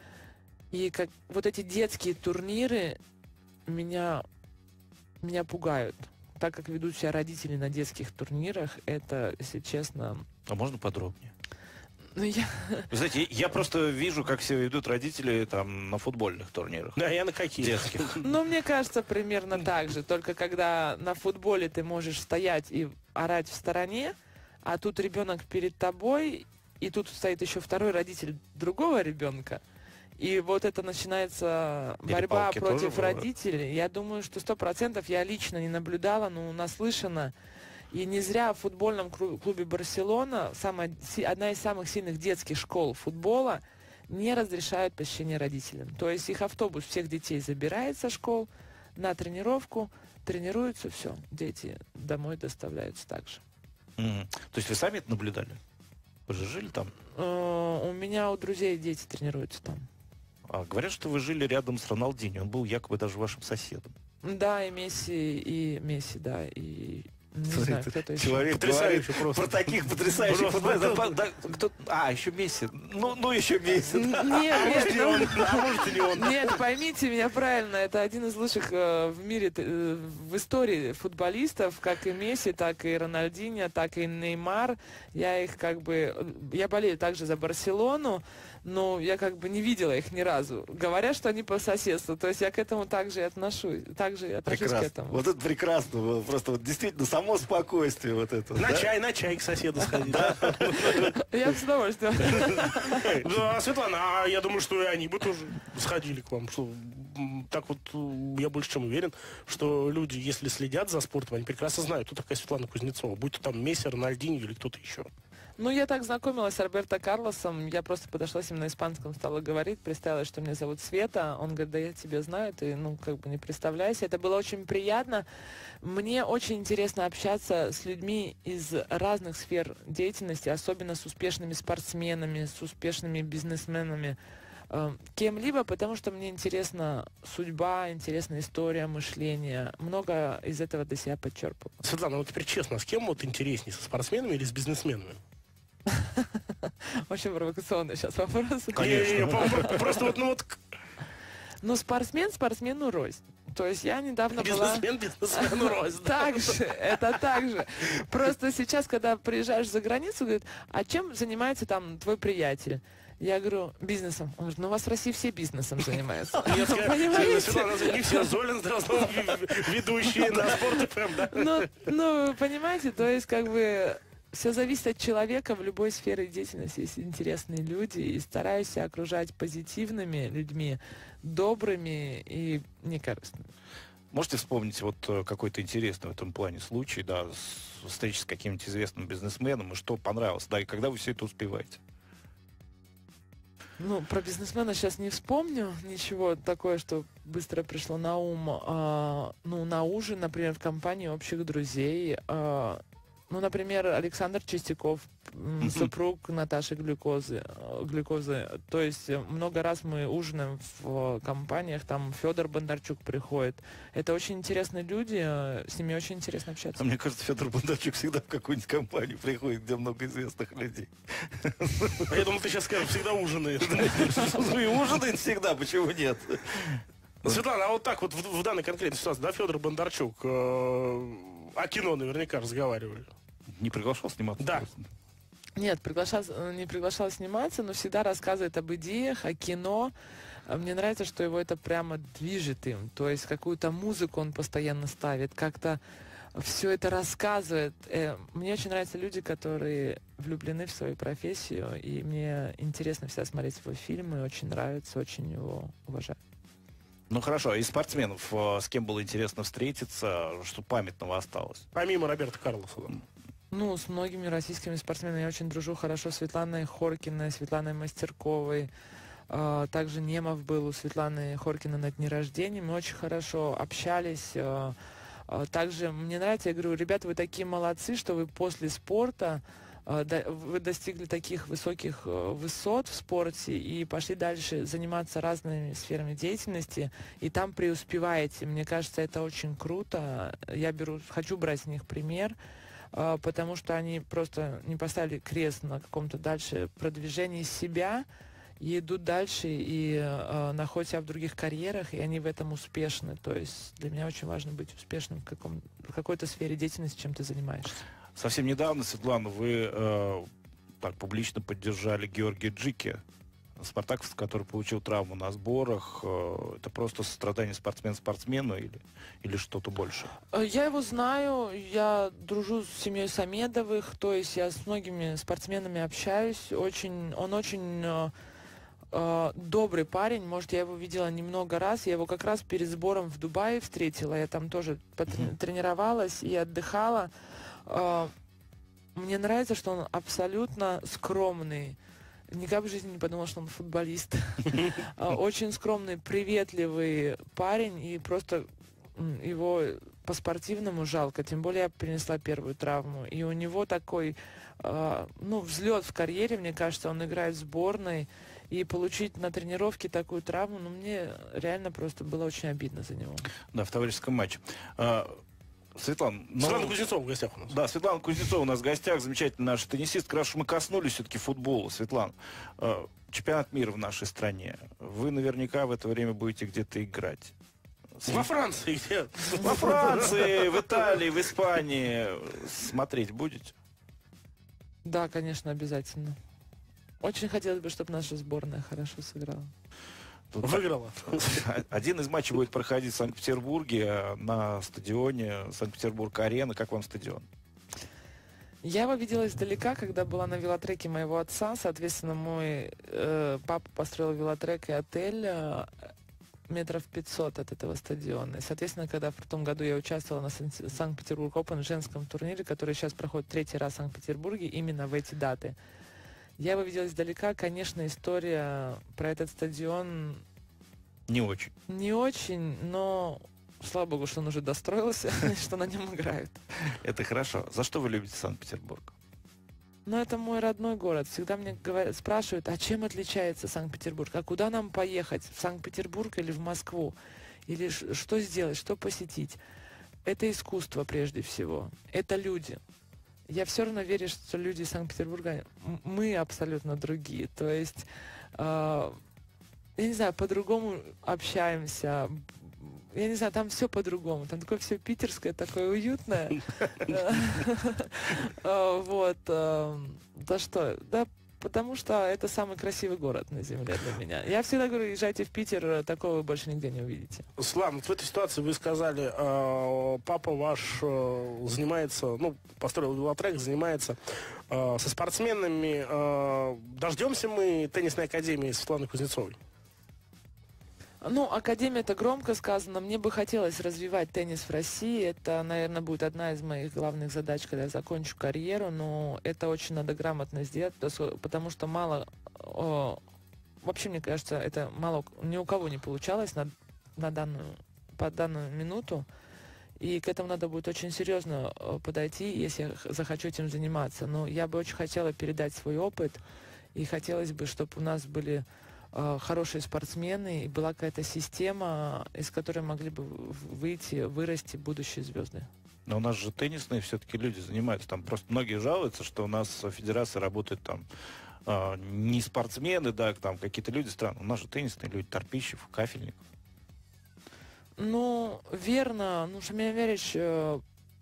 И как вот эти детские турниры меня, меня пугают. Так как ведут себя родители на детских турнирах, это, если честно... А можно подробнее? Ну, я... Вы знаете, я просто вижу, как себя ведут родители там на футбольных турнирах. Да, я на каких? Детских. Ну, мне кажется, примерно так же. Только когда на футболе ты можешь стоять и орать в стороне, а тут ребенок перед тобой, и тут стоит еще второй родитель другого ребенка. И вот это начинается борьба Перепалки против тоже родителей. Я думаю, что сто процентов я лично не наблюдала, но наслышана. И не зря в футбольном клубе «Барселона» самая, одна из самых сильных детских школ футбола не разрешают посещение родителям. То есть их автобус всех детей забирает со школ на тренировку, тренируются, все, дети домой доставляются также. Mm. То есть вы сами это наблюдали? Вы же жили там? У меня у друзей дети тренируются там. А, говорят, что вы жили рядом с Роналдиньо. Он был якобы даже вашим соседом. Да, и Месси, и Месси, да, и... Не Смотри, знаю, кто-то еще. Человек Потрясающе говорит просто. про таких потрясающих Просто. футболистов. Да, кто... А, еще Месси. Ну, ну еще Месси. Нет, А нет, может, не ну, он, а может, и не он. нет, поймите меня правильно, это один из лучших э, в мире, э, в истории футболистов, как и Месси, так и Рональдиньо, так и Неймар. Я их как бы, я болею также за Барселону, но я как бы не видела их ни разу. Говорят, что они по соседству, то есть я к этому также и отношусь, также и отношусь Прекрасно. к этому. Вот это прекрасно. Просто вот действительно само спокойствие вот это. На да? чай, на чай к соседу сходить. Да? Я с удовольствием. Да, Светлана, а я думаю, что и они бы тоже сходили к вам. Что, м, так вот, м, я больше чем уверен, что люди, если следят за спортом, они прекрасно знают, кто такая Светлана Кузнецова. Будь то там Месси, Рональдиньо или кто-то еще. Ну, я так знакомилась с Роберто Карлосом, я просто подошла с ним на испанском, стала говорить, представилась, что меня зовут Света, он говорит, да я тебя знаю, ты, ну, как бы не представляйся, это было очень приятно. Мне очень интересно общаться с людьми из разных сфер деятельности, особенно с успешными спортсменами, с успешными бизнесменами, э, кем-либо, потому что мне интересна судьба, интересна история, мышление, много из этого для себя подчерпываю. Светлана, вот теперь честно, с кем вот интереснее, со спортсменами или с бизнесменами? Очень провокационный сейчас вопрос. Конечно. Не, не, не, просто вот, ну вот... Ну, спортсмен спортсмену рознь. То есть я недавно была... Бизнесмен бизнесмену рознь. Так же, это так же. Просто сейчас, когда приезжаешь за границу, говорят, а чем занимается там твой приятель? Я говорю, бизнесом. Он говорит, ну у вас в России все бизнесом занимаются. Нет, я- Понимаете? Светлана, не все Золин, сразу ведущие на Спорт ФМ, да? Ну, ну, понимаете, то есть как бы все зависит от человека в любой сфере деятельности. Есть интересные люди, и стараюсь себя окружать позитивными людьми, добрыми и некорыстными. Можете вспомнить вот э, какой-то интересный в этом плане случай, да, с встречи с каким-нибудь известным бизнесменом, и что понравилось, да, и когда вы все это успеваете? Ну, про бизнесмена сейчас не вспомню ничего такое, что быстро пришло на ум. А, ну, на ужин, например, в компании общих друзей. А, ну, например, Александр Чистяков, м, супруг Наташи Глюкозы, э, Глюкозы. То есть э, много раз мы ужинаем в э, компаниях, там Федор Бондарчук приходит. Это очень интересные люди, э, с ними очень интересно общаться. А мне кажется, Федор Бондарчук всегда в какую-нибудь компанию приходит, где много известных людей. А я думал, ты сейчас скажешь, всегда ужинает. Ну и ужинает всегда, почему нет? Светлана, а вот так вот в, в данной конкретной ситуации, да, Федор Бондарчук, э, о кино наверняка разговаривали. Не приглашал сниматься? Да. просто? Нет, приглашал, не приглашал сниматься, но всегда рассказывает об идеях, о кино. Мне нравится, что его это прямо движет им. То есть какую-то музыку он постоянно ставит, как-то все это рассказывает. Мне очень нравятся люди, которые влюблены в свою профессию, и мне интересно всегда смотреть его фильмы, очень нравится, очень его уважаю. Ну хорошо, из спортсменов с кем было интересно встретиться, что памятного осталось? Помимо Роберта Карлоса, да. Ну, с многими российскими спортсменами я очень дружу хорошо. С Светланой Хоркиной, Светланой Мастерковой. Uh, также Немов был у Светланы Хоркиной на дне рождения. Мы очень хорошо общались. Uh, uh, также мне нравится, я говорю, ребята, вы такие молодцы, что вы после спорта uh, до, вы достигли таких высоких uh, высот в спорте и пошли дальше заниматься разными сферами деятельности, и там преуспеваете. Мне кажется, это очень круто. Я беру, хочу брать с них пример, uh, потому что они просто не поставили крест на каком-то дальше продвижении себя, и идут дальше и э, находят себя в других карьерах, и они в этом успешны. То есть для меня очень важно быть успешным в, каком, в какой-то сфере деятельности, чем ты занимаешься. Совсем недавно, Светлана, вы э, так публично поддержали Георгия Джики, спартаковца, который получил травму на сборах. Э, это просто сострадание спортсмен-спортсмену или, или что-то больше? Я его знаю, я дружу с семьей Самедовых, то есть я с многими спортсменами общаюсь. Очень, он очень... Э, добрый парень, может, я его видела немного раз, я его как раз перед сбором в Дубае встретила, я там тоже тренировалась и отдыхала. Мне нравится, что он абсолютно скромный, никогда в жизни не подумала, что он футболист. Очень скромный, приветливый парень, и просто его по-спортивному жалко, тем более я перенесла первую травму, и у него такой, ну, взлет в карьере, мне кажется, он играет в сборной, и получить на тренировке такую травму, ну, мне реально просто было очень обидно за него. Да, в товарищеском матче. А, Светлана, но... Светлана Кузнецова в гостях у нас. Да, Светлана Кузнецова у нас в гостях, замечательный наш теннисист. Как раз уж мы коснулись все-таки футбола. Светлана, а, чемпионат мира в нашей стране. Вы наверняка в это время будете где-то играть. Во Франции где? Во Франции, в Италии, в Испании. Смотреть будете? Да, конечно, обязательно. Очень хотелось бы, чтобы наша сборная хорошо сыграла. Тут Выиграла. один из матчей будет проходить в Санкт-Петербурге на стадионе Санкт-Петербург-Арена. Как вам стадион? Я его видела издалека, когда была на велотреке моего отца. Соответственно, мой э, папа построил велотрек и отель э, метров пятьсот от этого стадиона. И, соответственно, когда в том году я участвовала на Санкт-Петербург Опен женском турнире, который сейчас проходит третий раз в Санкт-Петербурге, именно в эти даты, я его видела издалека. Конечно, история про этот стадион... Не очень. Не очень, но слава богу, что он уже достроился, что на нем играют. Это хорошо. За что вы любите Санкт-Петербург? Ну, это мой родной город. Всегда мне говорят, спрашивают, а чем отличается Санкт-Петербург? А куда нам поехать? В Санкт-Петербург или в Москву? Или что сделать, что посетить? Это искусство прежде всего. Это люди. Я все равно верю, что люди Санкт-Петербурга, мы абсолютно другие. То есть, э, я не знаю, по-другому общаемся. Я не знаю, там все по-другому. Там такое все питерское, такое уютное. Вот. Да что? Да, потому что это самый красивый город на земле для меня. Я всегда говорю, езжайте в Питер, такого вы больше нигде не увидите. Слава, в этой ситуации вы сказали, э, папа ваш э, занимается, ну, построил велотрек, занимается э, со спортсменами. Э, дождемся мы теннисной академии Светланы Кузнецовой? Ну, академия — это громко сказано. Мне бы хотелось развивать теннис в России. Это, наверное, будет одна из моих главных задач, когда я закончу карьеру. Но это очень надо грамотно сделать, потому что мало... О, вообще, мне кажется, это мало... Ни у кого не получалось на, на данную, по данную минуту. И к этому надо будет очень серьезно подойти, если я захочу этим заниматься. Но я бы очень хотела передать свой опыт. И хотелось бы, чтобы у нас были... хорошие спортсмены, и была какая-то система, из которой могли бы выйти, вырасти будущие звезды. Но у нас же теннисные все-таки люди занимаются. Там просто многие жалуются, что у нас федерация работает там э, не спортсмены, да, там какие-то люди странные. У нас же теннисные люди, Торпищев, Кафельник. Ну, верно. Ну, Шамиль Амирович, э,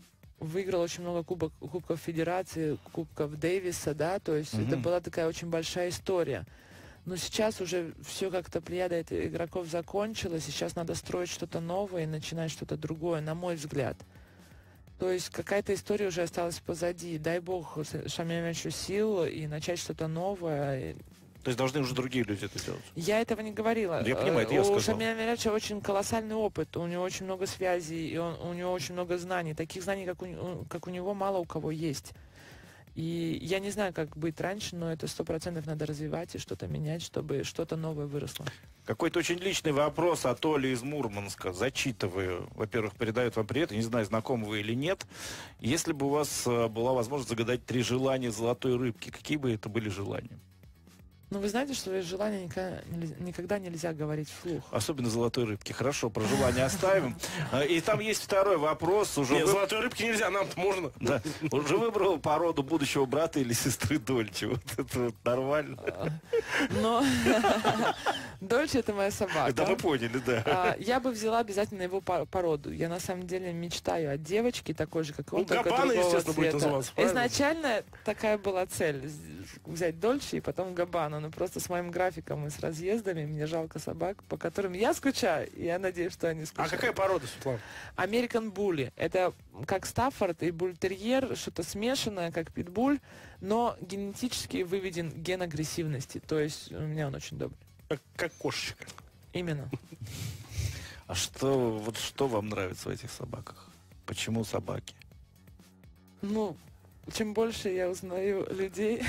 выиграл очень много кубок, кубков Федерации, кубков Дэвиса, да, то есть Мгм. это была такая очень большая история. Но сейчас уже все как-то плеяда этих игроков закончилась, сейчас надо строить что-то новое и начинать что-то другое, на мой взгляд. То есть какая-то история уже осталась позади. Дай бог Шамилевичу сил и начать что-то новое. То есть должны уже другие люди это делать. Я этого не говорила. Я понимаю, это я У сказал. Шамиля Миряча очень колоссальный опыт, у него очень много связей, и он, у него очень много знаний. Таких знаний, как у, как у него, мало у кого есть. И я не знаю, как быть раньше, но это сто процентов надо развивать и что-то менять, чтобы что-то новое выросло. Какой-то очень личный вопрос от Оли из Мурманска. Зачитываю. Во-первых, передает вам привет. Я не знаю, знакомы вы или нет. Если бы у вас э, была возможность загадать три желания золотой рыбки, какие бы это были желания? Но вы знаете, что свои желания никогда, никогда нельзя говорить вслух. Особенно золотой рыбки. Хорошо, про желание оставим. А, И там есть второй вопрос. Уже, Нет, вы- золотой рыбки нельзя, нам-то можно. да, уже выбрал породу будущего брата или сестры Дольче. Вот это вот нормально. Но Дольче — это моя собака. Это мы поняли, да. А, я бы взяла обязательно его по- породу. Я на самом деле мечтаю о девочке такой же, как он, Ну, только Габбана, другого естественно, будет цвета. называться, правильно? Изначально такая была цель з- взять Дольче и потом Габбана. Но просто с моим графиком и с разъездами мне жалко собак, по которым я скучаю, и я надеюсь, что они А скучают. какая порода, Светлана? American Bully. Это как Стаффорд и бультерьер, что-то смешанное, как питбуль, но генетически выведен ген агрессивности. То есть у меня он очень добрый. Как, как кошечка. Именно. А что, вот что вам нравится в этих собаках? Почему собаки? Ну, чем больше я узнаю людей,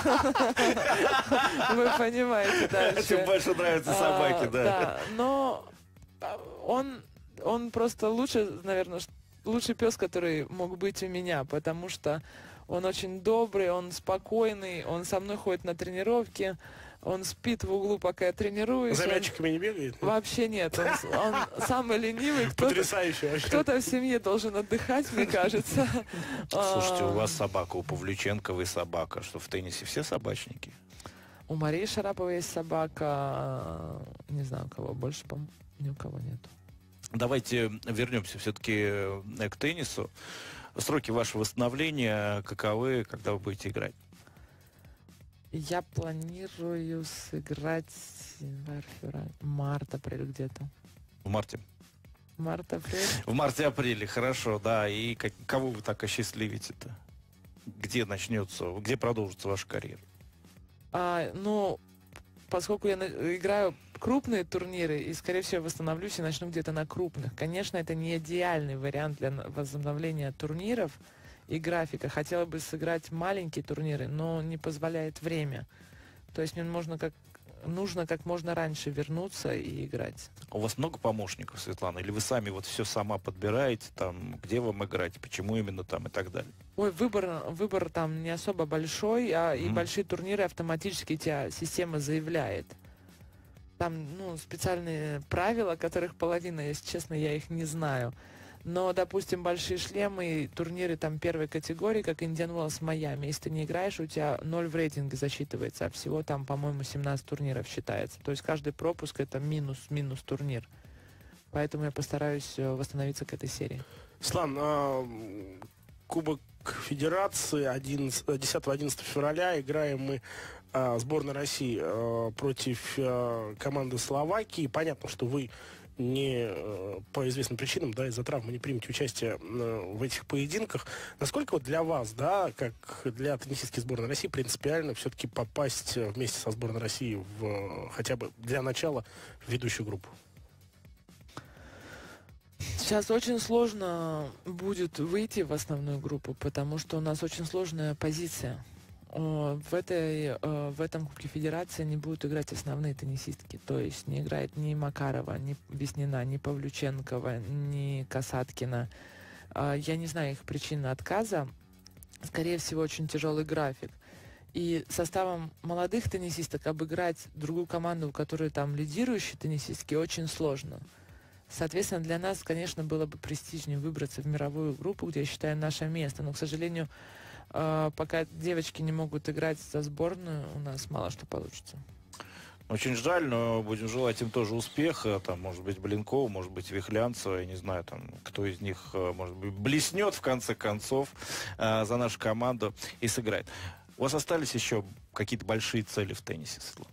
вы понимаете дальше. Чем больше нравятся собаки, А, да. Да, но а, он, он просто лучше, наверное, ш- лучший пес, который мог быть у меня, потому что он очень добрый, он спокойный, он со мной ходит на тренировки, он спит в углу, пока я тренируюсь. За он- мячиками не бегает? Вообще нет, он, с- он самый ленивый. Кто-то, Потрясающе вообще. кто-то в семье должен отдыхать, мне кажется. Слушайте, у А, вас собака, у Павлюченковой собака. Что, в теннисе все собачники? У Марии Шараповой есть собака, не знаю, у кого больше, по-моему, ни у кого нет. Давайте вернемся все-таки к теннису. Сроки вашего восстановления каковы, когда вы будете играть? Я планирую сыграть январь, февраль, март, апрель где-то. В марте? Март, апрель. В марте-апреле, хорошо, да. И как- кого вы так осчастливите-то? Где начнется, где продолжится ваша карьера? А, ну, поскольку я на- играю крупные турниры, и, скорее всего, восстановлюсь и начну где-то на крупных. Конечно, это не идеальный вариант для на- возобновления турниров и графика. Хотела бы сыграть маленькие турниры, но не позволяет время. То есть мне можно как, нужно как можно раньше вернуться и играть. У вас много помощников, Светлана? Или вы сами вот все сама подбираете, там, где вам играть, почему именно там и так далее? Ой, выбор, выбор там не особо большой, а и Мгм. большие турниры автоматически тебя система заявляет. Там, ну, специальные правила, которых половина, если честно, я их не знаю. Но, допустим, большие шлемы, турниры там первой категории, как Indian Wells Майами, если ты не играешь, у тебя ноль в рейтинге засчитывается, а всего там, по-моему, семнадцать турниров считается. То есть каждый пропуск — это минус-минус турнир. Поэтому я постараюсь э, восстановиться к этой серии. Слан, а, Кубок Федерации десятого-одиннадцатого февраля играем мы а, сборная России а, против а, команды Словакии. Понятно, что вы не э, по известным причинам, да, из-за травмы не примете участие э, в этих поединках. Насколько вот для вас, да, как для теннисистки сборной России, принципиально все-таки попасть э, вместе со сборной России в э, хотя бы для начала в ведущую группу? Сейчас очень сложно будет выйти в основную группу, потому что у нас очень сложная позиция. Э, В, этой, э, в этом Кубке Федерации не будут играть основные теннисистки. То есть не играет ни Макарова, ни Веснина, ни Павлюченкова, ни Касаткина. Э, Я не знаю их причины отказа. Скорее всего, очень тяжелый график. И составом молодых теннисисток обыграть другую команду, у которой там лидирующие теннисистки, очень сложно. Соответственно, для нас, конечно, было бы престижнее выбраться в мировую группу, где, я считаю, наше место. Но, к сожалению, э, пока девочки не могут играть за сборную, у нас мало что получится. Очень жаль, но будем желать им тоже успеха. Там, может быть, Блинкова, может быть, Вихлянцева. Я не знаю, там, кто из них, может быть, блеснет в конце концов э, за нашу команду и сыграет. У вас остались еще какие-то большие цели в теннисе, Светлана?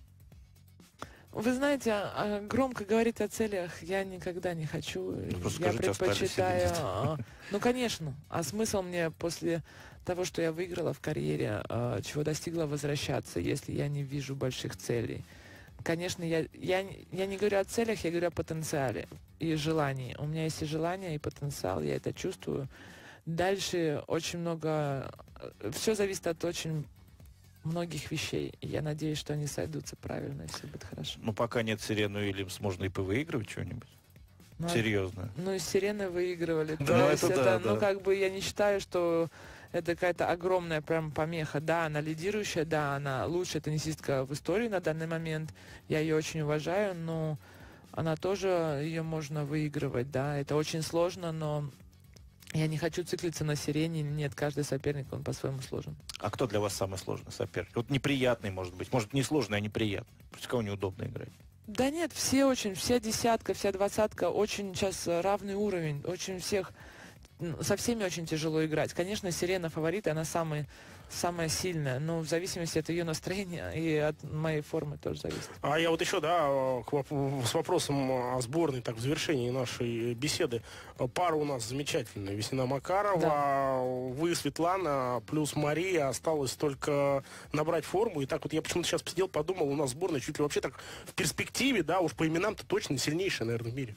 Вы знаете, громко говорить о целях я никогда не хочу. Ну, я скажите, предпочитаю... остались А, ну, конечно. А смысл мне после того, что я выиграла в карьере, чего достигла, возвращаться, если я не вижу больших целей? Конечно, я, я, я не говорю о целях, я говорю о потенциале и желании. У меня есть и желание, и потенциал, я это чувствую. Дальше очень много... Все зависит от очень многих вещей. И я надеюсь, что они сойдутся правильно, и все будет хорошо. Ну, пока нет Сирену Уильямс, можно и повыигрывать что-нибудь. Ну, серьезно. Ну, и Сирены выигрывали. Да, То это есть да, это, да. ну, как бы я не считаю, что это какая-то огромная прям помеха. Да, она лидирующая, да, она лучшая теннисистка в истории на данный момент. Я ее очень уважаю, но она тоже, ее можно выигрывать, да. Это очень сложно, но я не хочу циклиться на Сирене. Нет, каждый соперник, он по-своему сложен. А кто для вас самый сложный соперник? Вот неприятный, может быть. Может, не сложный, а неприятный. Против кого неудобно играть? Да нет, все очень, вся десятка, вся двадцатка, очень сейчас равный уровень, очень всех, со всеми очень тяжело играть. Конечно, Сирена фаворит, она самая, самая сильная, но в зависимости от ее настроения и от моей формы тоже зависит. А я вот еще, да, к воп- с вопросом о сборной, так, в завершении нашей беседы. Пара у нас замечательная. Весна Макарова, Да. вы, Светлана, плюс Мария. Осталось только набрать форму. И так вот я почему-то сейчас посидел, подумал, у нас сборная чуть ли вообще так в перспективе, да, уж по именам-то точно сильнейшая, наверное, в мире.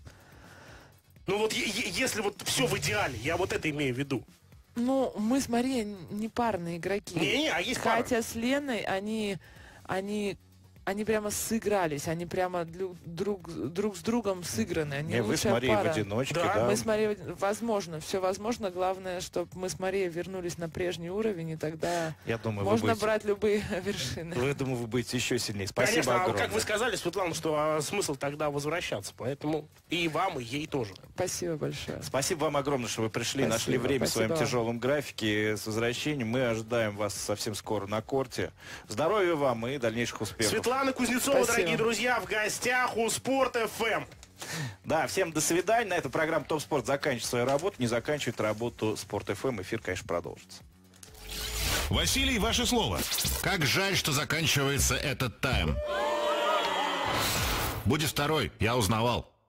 Ну вот е- е- если вот все в идеале, я вот это имею в виду. Ну, мы с Марией не парные игроки. Не-не, а есть пара. Катя с Леной, они, они, они прямо сыгрались, они прямо друг, друг, друг с другом сыграны. Они Не, вы с лучшая Марией пара. в одиночке, Да, да? Мы с Марией, возможно, все возможно. Главное, чтобы мы с Марией вернулись на прежний уровень, и тогда Я думаю, вы можно будете... брать любые вершины. Вы, думаю, вы будете еще сильнее. Спасибо Конечно, а огромное. как вы сказали, Светлана, что а, смысл тогда возвращаться. Поэтому и вам, и ей тоже. Спасибо большое. Спасибо вам огромное, что вы пришли, Спасибо, нашли время в своем спасибо. тяжелом графике. С возвращением. Мы ожидаем вас совсем скоро на корте. Здоровья вам и дальнейших успехов. Светлана Кузнецова, Спасибо. дорогие друзья, в гостях у Спорт эф эм. Да, всем до свидания. На этом программа Топ Спорт заканчивает свою работу. Не заканчивает работу Спорт эф эм. Эфир, конечно, продолжится. Василий, ваше слово. Как жаль, что заканчивается этот тайм. Будет второй, я узнавал.